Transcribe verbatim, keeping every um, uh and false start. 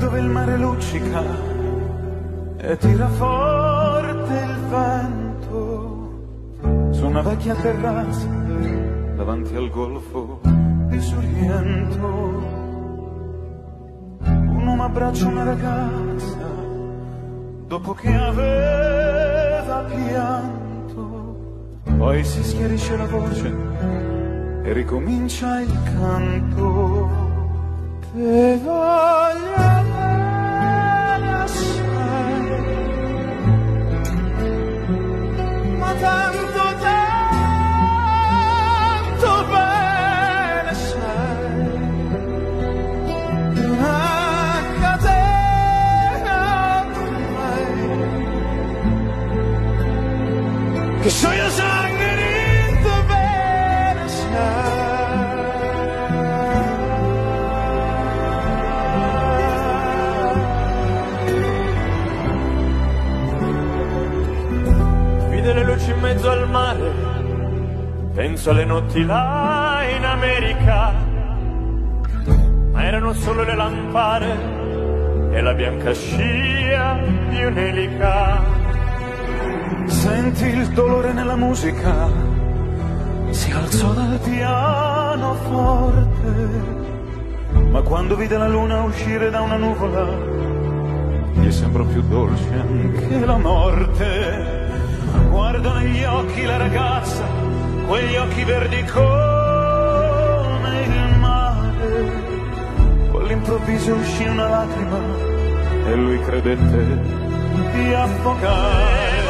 dove il mare luccica e tira forte il vento su una vecchia terrazza davanti al golfo di Sorrento. Un uomo abbraccia una ragazza dopo che aveva pianto, poi si schiarisce la voce e ricomincia il canto. Te voglio bene assai, ma tanto tanto bene sai, a catena ormai, che so io sanguinito bene sai. Le luci in mezzo al mare, penso alle notti là in America, ma erano solo le lampade e la bianca scia di un'elica. Senti il dolore nella musica, si alzò dal piano forte, ma quando vide la luna uscire da una nuvola, gli sembrò più dolce anche la morte. Guardo negli occhi la ragazza, quegli occhi verdi come il mare. All'improvviso uscì una lacrima e lui credette di affogare.